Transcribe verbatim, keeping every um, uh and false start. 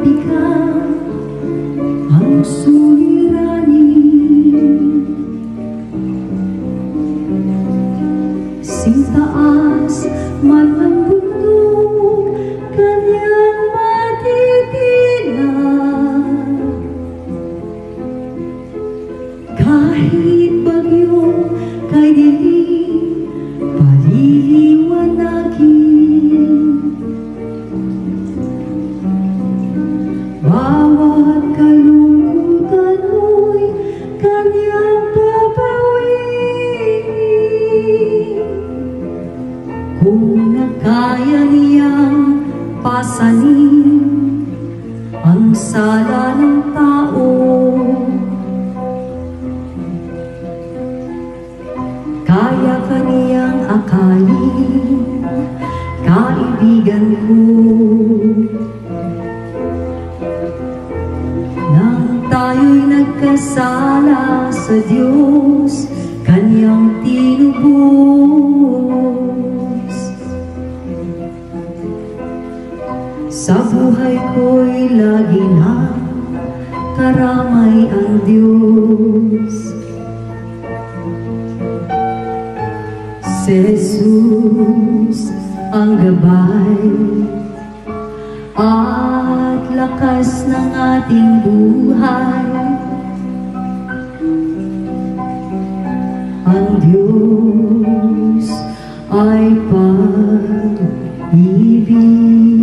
mabigat ang suliranin. Sintaas man ang bundok, kanyang matitilan. Kahit bagyo kay dilim, paliliwanagin. Bawat kalungkutan mo'y kanyang babawin. Kung nakaya niyang pasanin ang sala ng tao, kaya kaniyang akalin, kaibigan ko. Nang tayo'y nagkasala sa Diyos, kanyang tinubos. Sa buhay ko'y lagi na karamay ang Diyos. Si Jesus ang gabay at lakas ng ating buhay. Ang Diyos ay pag-ibig.